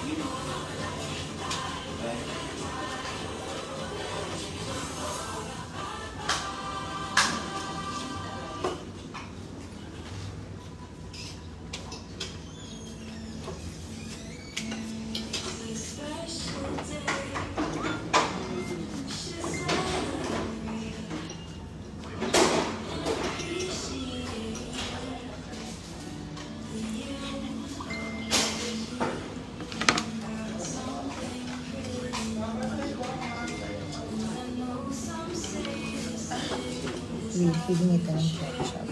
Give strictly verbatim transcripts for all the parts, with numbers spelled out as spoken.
Feeding ito ng ketchup.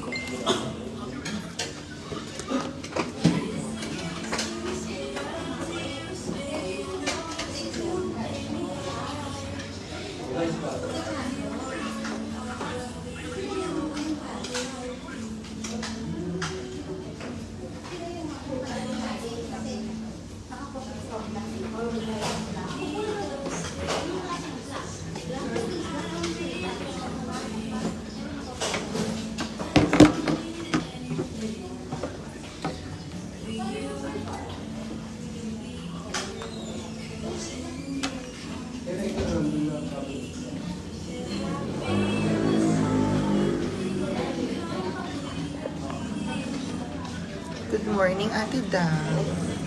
Good morning, Ate Dang.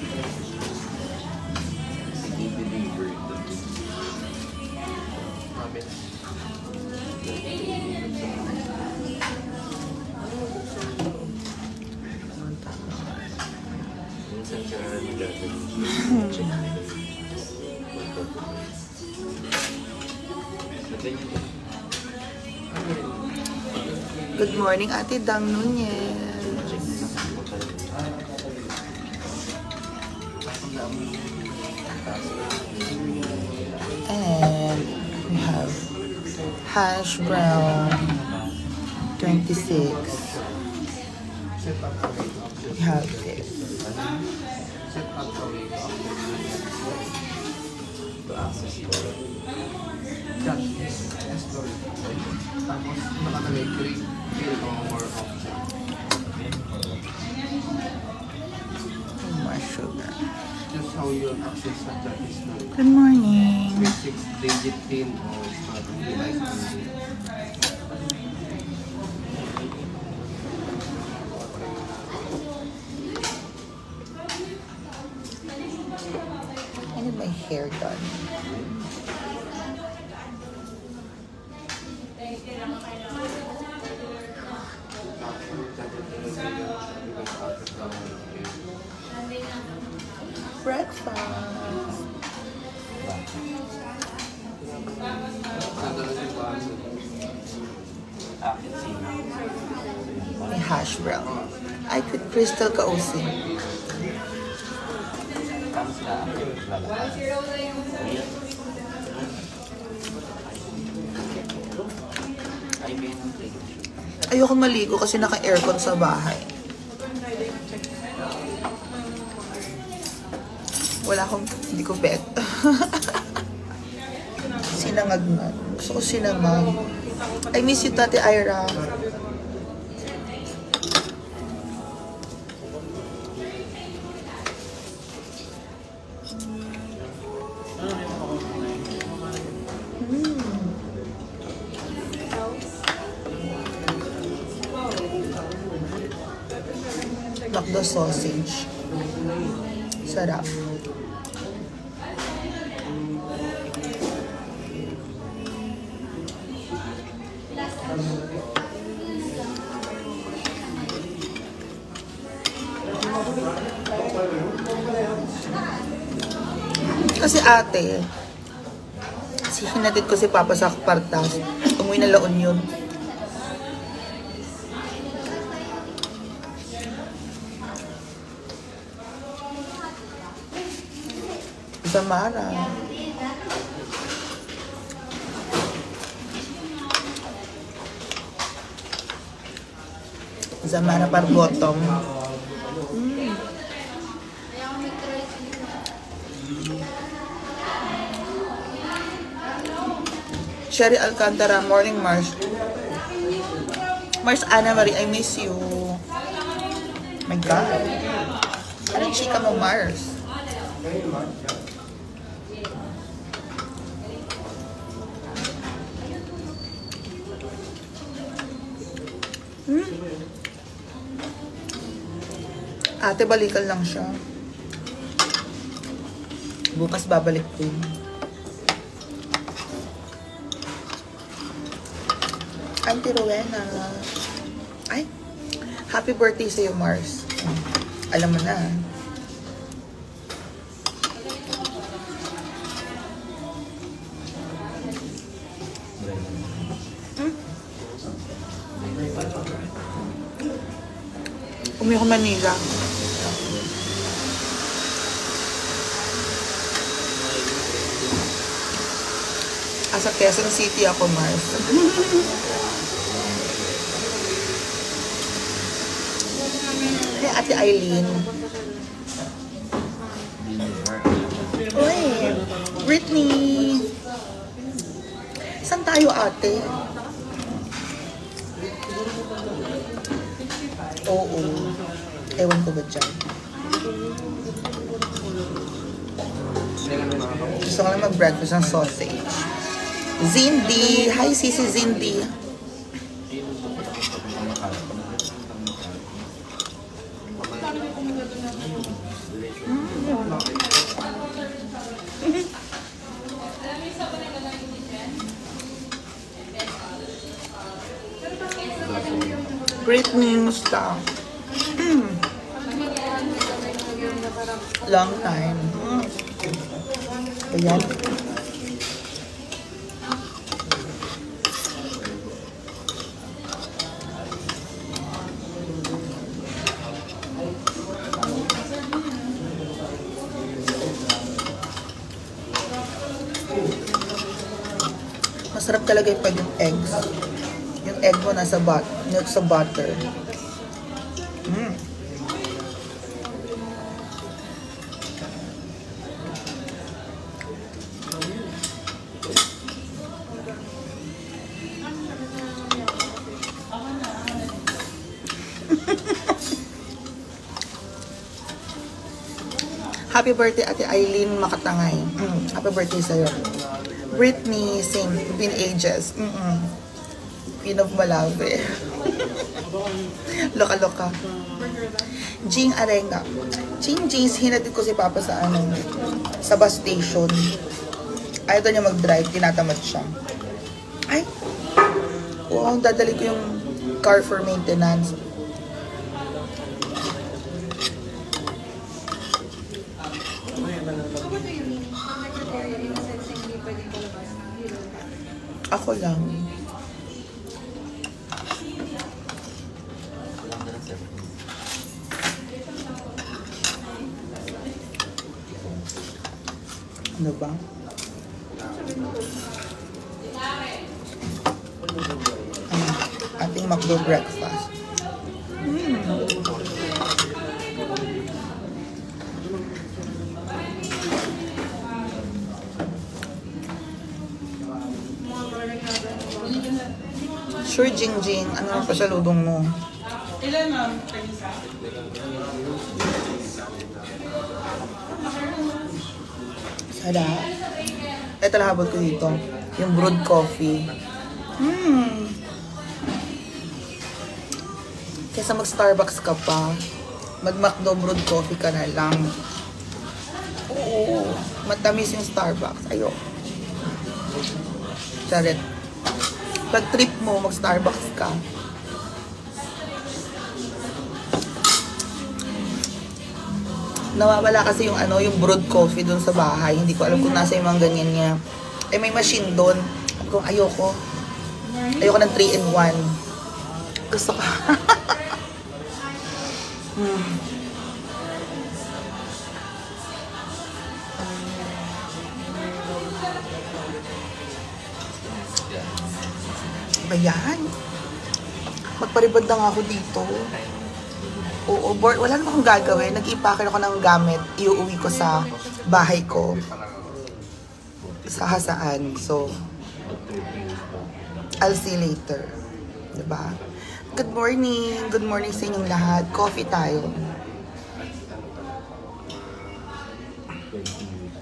Good morning, Ate Dang Nunez. And we have hash brown twenty-six. We have this. More sugar. Just how you access that is now. Good morning. six digit pin or smart device. I need my hair done. Breakfast. May hash brown. I could crystal kausin. Ayoko maligo kasi naka-aircon sa bahay. Wala akong, hindi ko bet. Sinangag na. Gusto ko sinangag. I miss you, Tati Ira. Macdo sausage. Sarap. Kasi ate, si hinatid ko si Papa sa Partas. Umuwi na La Union. Samara. Samara Pargotong. Mm. Sherry Alcantara, morning Mars. Mars Ana Marie, I miss you. My God. Anong chika mo, Mars? Hmm. Ate, balikan lang siya. Bukas babalik din. Auntie Rowena. Ay, happy birthday sa'yo, Mars. Alam mo na. Hmm? Umi ko Manila. Asa Quezon City ako, Mars. Hey, Ate Eileen. Uy, Britney. Saan tayo, ate? Oo. Ewan ko ba dyan? Gusto ko lang mag-breakfast ng sausage. Zindy! Hi, Sisi Zindy! Great news ka. Long time. Ayan. Masarap talaga yung pag yung eggs. Yung egg mo nasa but, sa butter. Mm. Happy birthday, Ate Eileen Makatangay. Mm. Happy birthday sa'yo. Britney, same, between ages. Mm-mm. Queen of Malave. Loka-loka. Jing Arenga. Jing Jings, hinatid ko si Papa sa ano, sa bus station. Ayaw daw niya mag-drive, tinatamad siya. Ay! Wow, dadali ko yung car for maintenance. Ako lang. Ano ba? Ano? Ating McDo breakfast. Mm. Sure, Jing Jing. Ano ang pasalubong mo? Ilan, ma'am? Teresa? Sarap. Ito lang habot ko dito. Yung brewed coffee. Hmm. Kesa mag-Starbucks ka pa, mag-McDo brewed coffee ka na lang. Oo. Matamis yung Starbucks. Ayo. Charet. Pag trip mo, mag-Starbucks ka. Nawawala kasi yung ano, yung brewed coffee doon sa bahay. Hindi ko alam kung nasa yung mga ganyan niya. Eh, may machine doon. Kung ayoko. Ayoko ng three in one. Gusto ko. hmm. Ayan. Magparibad lang ako dito. Oo, board. Wala naman akong gagawin. Nag-iipakir ako ng gamit. Iuwi ko sa bahay ko. Sa hasaan. So, I'll see you later. Diba? Good morning. Good morning sa inyong lahat. Coffee tayo. twenty years.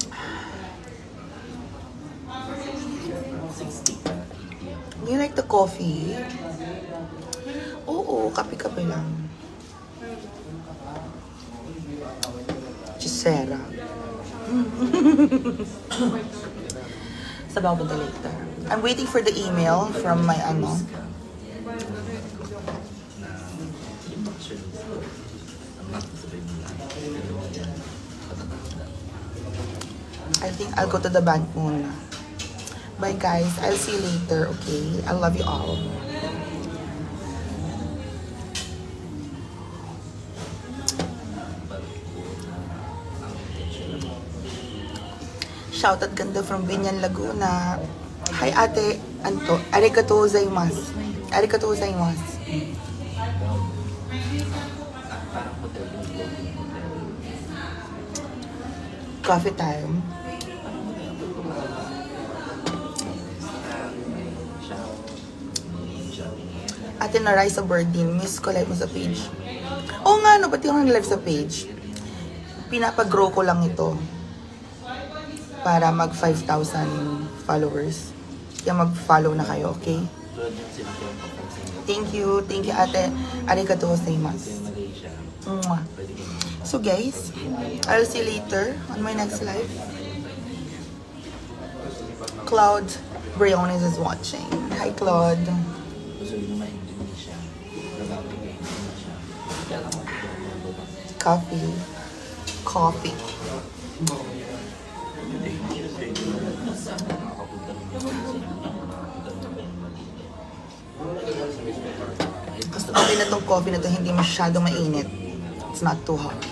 sixty ka, eighty ako. Do you like the coffee? Oo, kape-kape lang. Chisera. Sabaw ko later. I'm waiting for the email from my ano. I think I'll go to the bank muna. Bye guys, I'll see you later, okay? I love you all. Shoutout ganda from Binyan, Laguna. Hi ate, Anto. Arigatou gozaimasu. Arigatou gozaimasu. Coffee time. Ate na Rai sa birthday, miss ko live mo sa page. Oo nga no, pati ako nag-live sa page. Pinapag-grow ko lang ito. Para mag five thousand followers. Kaya mag-follow na kayo, okay? Thank you. Thank you, ate. Arigatou gozaimasu. Mwah. So guys, I'll see you later on my next live. Claude Briones is watching. Hi, Claude. Coffee. Coffee. Gusto ko rin na itong coffee na ito, hindi masyado mainit. It's not too hot.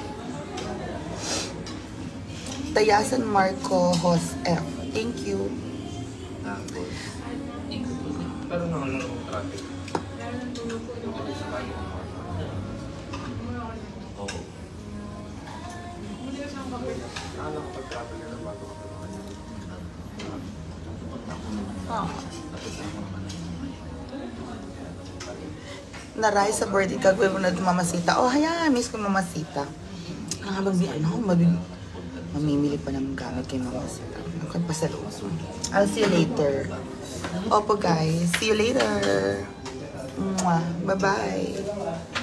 Tayasan Marco Hos F. Thank you. Pero naman lang ang traffic. Oo. Ano kapag traffic na lang bago ka Ah. Naray sa birthday ka, gawin mo na mamasita. Oh, hayaan, miss ko mamasita. Ang habang di, ano, mabib... mamimili pa ng gamit kay mamasita. Ang pasalo. I'll see you later. Opo guys, see you later. Mwah. Bye-bye.